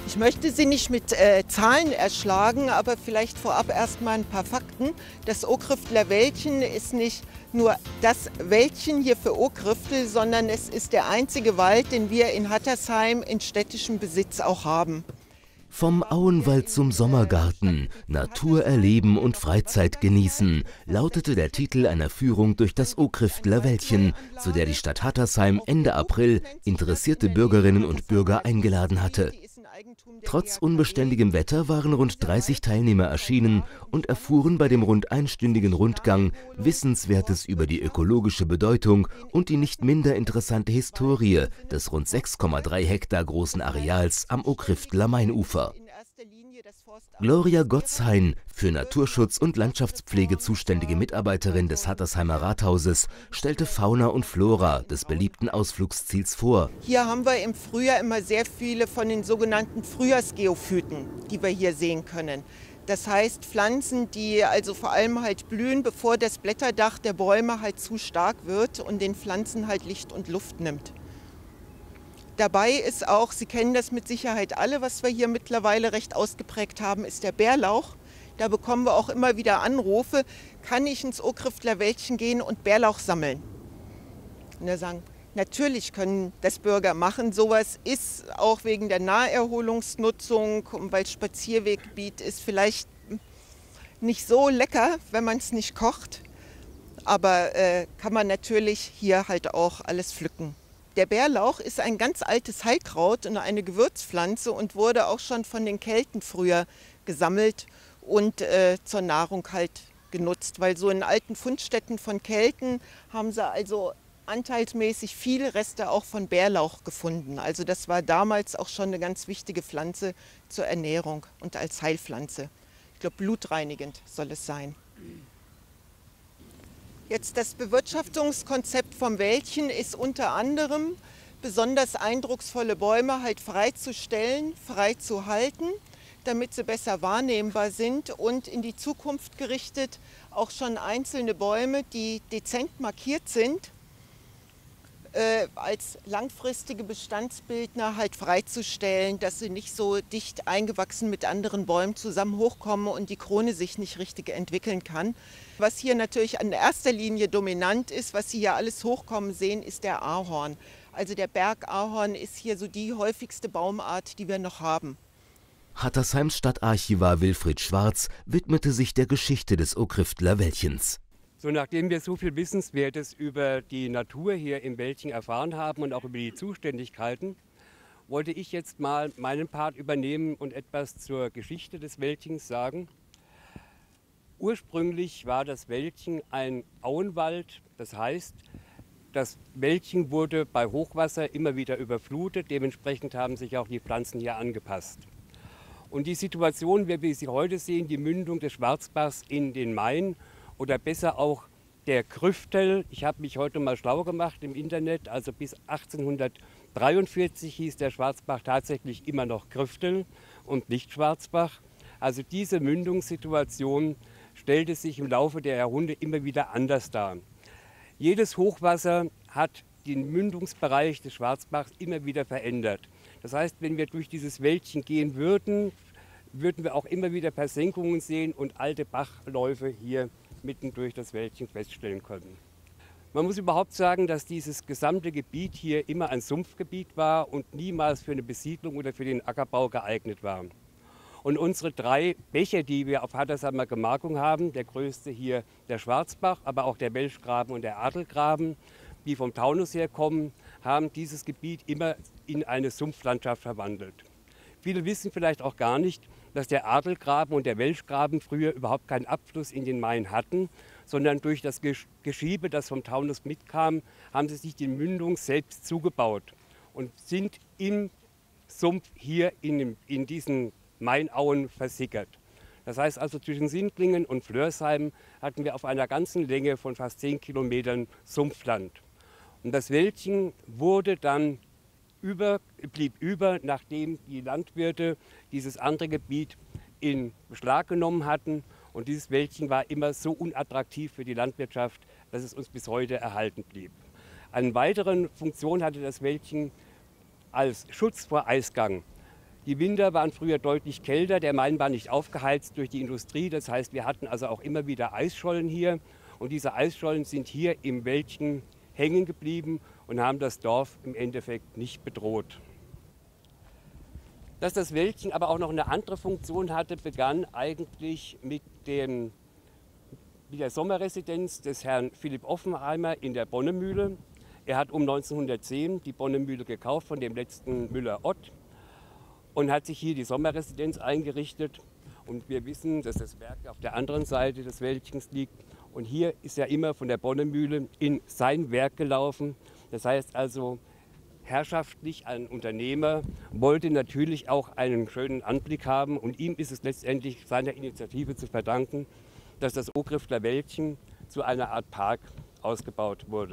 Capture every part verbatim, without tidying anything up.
Ich möchte Sie nicht mit äh, Zahlen erschlagen, aber vielleicht vorab erst mal ein paar Fakten. Das Okrifteler Wäldchen ist nicht nur das Wäldchen hier für Okriftel, sondern es ist der einzige Wald, den wir in Hattersheim in städtischem Besitz auch haben. Vom Auenwald zum Sommergarten, Natur erleben und Freizeit genießen, lautete der Titel einer Führung durch das Okrifteler Wäldchen, zu der die Stadt Hattersheim Ende April interessierte Bürgerinnen und Bürger eingeladen hatte. Trotz unbeständigem Wetter waren rund dreißig Teilnehmer erschienen und erfuhren bei dem rund einstündigen Rundgang Wissenswertes über die ökologische Bedeutung und die nicht minder interessante Historie des rund sechs Komma drei Hektar großen Areals am Okrifteler Mainufer. Gloria Gottshain, für Naturschutz und Landschaftspflege zuständige Mitarbeiterin des Hattersheimer Rathauses, stellte Fauna und Flora des beliebten Ausflugsziels vor. Hier haben wir im Frühjahr immer sehr viele von den sogenannten Frühjahrsgeophyten, die wir hier sehen können. Das heißt Pflanzen, die also vor allem halt blühen, bevor das Blätterdach der Bäume halt zu stark wird und den Pflanzen halt Licht und Luft nimmt. Dabei ist auch, Sie kennen das mit Sicherheit alle, was wir hier mittlerweile recht ausgeprägt haben, ist der Bärlauch. Da bekommen wir auch immer wieder Anrufe, kann ich ins Okrifteler Wäldchen gehen und Bärlauch sammeln? Und da sagen, natürlich können das Bürger machen. Sowas ist auch wegen der Naherholungsnutzung und weil es Spazierweggebiet ist, vielleicht nicht so lecker, wenn man es nicht kocht. Aber äh, kann man natürlich hier halt auch alles pflücken. Der Bärlauch ist ein ganz altes Heilkraut und eine Gewürzpflanze und wurde auch schon von den Kelten früher gesammelt und äh, zur Nahrung halt genutzt. Weil so in alten Fundstätten von Kelten haben sie also anteilsmäßig viele Reste auch von Bärlauch gefunden. Also das war damals auch schon eine ganz wichtige Pflanze zur Ernährung und als Heilpflanze. Ich glaube, blutreinigend soll es sein. Jetzt das Bewirtschaftungskonzept vom Wäldchen ist unter anderem, besonders eindrucksvolle Bäume halt freizustellen, frei zu halten, damit sie besser wahrnehmbar sind und in die Zukunft gerichtet auch schon einzelne Bäume, die dezent markiert sind, äh, als langfristige Bestandsbildner halt freizustellen, dass sie nicht so dicht eingewachsen mit anderen Bäumen zusammen hochkommen und die Krone sich nicht richtig entwickeln kann. Was hier natürlich in erster Linie dominant ist, was Sie hier alles hochkommen sehen, ist der Ahorn. Also der Bergahorn ist hier so die häufigste Baumart, die wir noch haben. Hattersheims Stadtarchivar Wilfried Schwarz widmete sich der Geschichte des Okrifteler Wäldchens. So, nachdem wir so viel Wissenswertes über die Natur hier im Wäldchen erfahren haben und auch über die Zuständigkeiten, wollte ich jetzt mal meinen Part übernehmen und etwas zur Geschichte des Wäldchens sagen. Ursprünglich war das Wäldchen ein Auenwald, das heißt, das Wäldchen wurde bei Hochwasser immer wieder überflutet, dementsprechend haben sich auch die Pflanzen hier angepasst. Und die Situation, wie wir sie heute sehen, die Mündung des Schwarzbachs in den Main oder besser auch der Krüftel, ich habe mich heute mal schlau gemacht im Internet, also bis achtzehnhundertdreiundvierzig hieß der Schwarzbach tatsächlich immer noch Krüftel und nicht Schwarzbach. Also diese Mündungssituation stellte sich im Laufe der Jahrhunderte immer wieder anders dar. Jedes Hochwasser hat den Mündungsbereich des Schwarzbachs immer wieder verändert. Das heißt, wenn wir durch dieses Wäldchen gehen würden, würden wir auch immer wieder Versenkungen sehen und alte Bachläufe hier mitten durch das Wäldchen feststellen können. Man muss überhaupt sagen, dass dieses gesamte Gebiet hier immer ein Sumpfgebiet war und niemals für eine Besiedlung oder für den Ackerbau geeignet war. Und unsere drei Bäche, die wir auf Hattersheimer Gemarkung haben, der größte hier der Schwarzbach, aber auch der Welschgraben und der Adelgraben, die vom Taunus herkommen, haben dieses Gebiet immer in eine Sumpflandschaft verwandelt. Viele wissen vielleicht auch gar nicht, dass der Adelgraben und der Welschgraben früher überhaupt keinen Abfluss in den Main hatten, sondern durch das Geschiebe, das vom Taunus mitkam, haben sie sich die Mündung selbst zugebaut und sind im Sumpf hier in, in diesen Mainauen versickert. Das heißt also, zwischen Sindlingen und Flörsheim hatten wir auf einer ganzen Länge von fast zehn Kilometern Sumpfland. Und das Wäldchen wurde dann über, blieb über, nachdem die Landwirte dieses andere Gebiet in Beschlag genommen hatten. Und dieses Wäldchen war immer so unattraktiv für die Landwirtschaft, dass es uns bis heute erhalten blieb. Eine weitere Funktion hatte das Wäldchen als Schutz vor Eisgang. Die Winter waren früher deutlich kälter, der Main war nicht aufgeheizt durch die Industrie. Das heißt, wir hatten also auch immer wieder Eisschollen hier. Und diese Eisschollen sind hier im Wäldchen hängen geblieben und haben das Dorf im Endeffekt nicht bedroht. Dass das Wäldchen aber auch noch eine andere Funktion hatte, begann eigentlich mit, dem, mit der Sommerresidenz des Herrn Philipp Offenheimer in der Bonnemühle. Er hat um neunzehnhundertzehn die Bonnemühle gekauft von dem letzten Müller Ott und hat sich hier die Sommerresidenz eingerichtet. Und wir wissen, dass das Werk auf der anderen Seite des Wäldchens liegt. Und hier ist er immer von der Bonnemühle in sein Werk gelaufen. Das heißt also, herrschaftlich ein Unternehmer wollte natürlich auch einen schönen Anblick haben. Und ihm ist es letztendlich seiner Initiative zu verdanken, dass das Okrifteler Wäldchen zu einer Art Park ausgebaut wurde.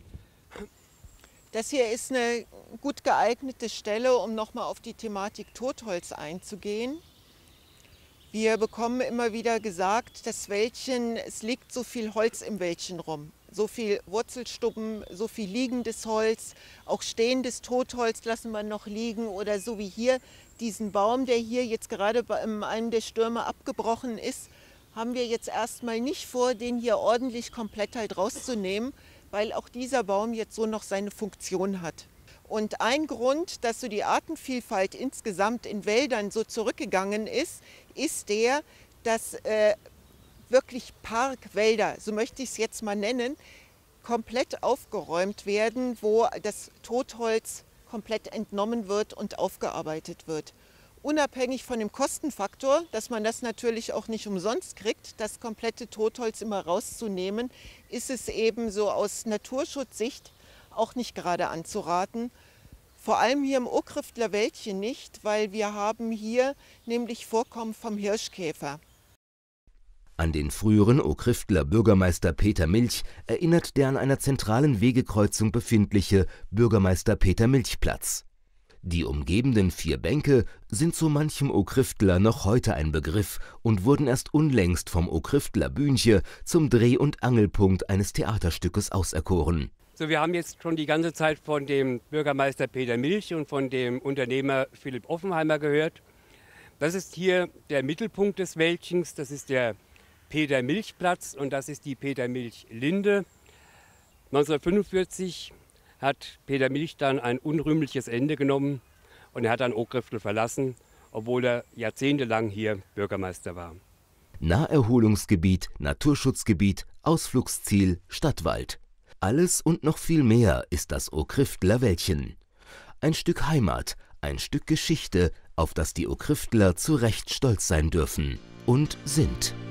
Das hier ist eine gut geeignete Stelle, um nochmal auf die Thematik Totholz einzugehen. Wir bekommen immer wieder gesagt, das Wäldchen, es liegt so viel Holz im Wäldchen rum. So viel Wurzelstubben, so viel liegendes Holz, auch stehendes Totholz lassen wir noch liegen. Oder so wie hier diesen Baum, der hier jetzt gerade bei einem der Stürme abgebrochen ist, haben wir jetzt erstmal nicht vor, den hier ordentlich komplett halt rauszunehmen, weil auch dieser Baum jetzt so noch seine Funktion hat. Und ein Grund, dass so die Artenvielfalt insgesamt in Wäldern so zurückgegangen ist, ist der, dass äh, wirklich Parkwälder, so möchte ich es jetzt mal nennen, komplett aufgeräumt werden, wo das Totholz komplett entnommen wird und aufgearbeitet wird. Unabhängig von dem Kostenfaktor, dass man das natürlich auch nicht umsonst kriegt, das komplette Totholz immer rauszunehmen, ist es eben so aus Naturschutzsicht auch nicht gerade anzuraten. Vor allem hier im Okrifteler Wäldchen nicht, weil wir haben hier nämlich Vorkommen vom Hirschkäfer. An den früheren Okrifteler Bürgermeister Peter Milch erinnert der an einer zentralen Wegekreuzung befindliche Bürgermeister-Peter-Milch-Platz. Die umgebenden vier Bänke sind so manchem Okrifteler noch heute ein Begriff und wurden erst unlängst vom Okrifteler Bühnche zum Dreh- und Angelpunkt eines Theaterstückes auserkoren. So, wir haben jetzt schon die ganze Zeit von dem Bürgermeister Peter Milch und von dem Unternehmer Philipp Offenheimer gehört. Das ist hier der Mittelpunkt des Wäldchens, das ist der Peter-Milch-Platz und das ist die Peter-Milch-Linde. neunzehnhundertfünfundvierzig hat Peter Milch dann ein unrühmliches Ende genommen und er hat dann Okriftel verlassen, obwohl er jahrzehntelang hier Bürgermeister war. Naherholungsgebiet, Naturschutzgebiet, Ausflugsziel, Stadtwald. Alles und noch viel mehr ist das Okrifteler Wäldchen. Ein Stück Heimat, ein Stück Geschichte, auf das die Okrifteler zu Recht stolz sein dürfen und sind.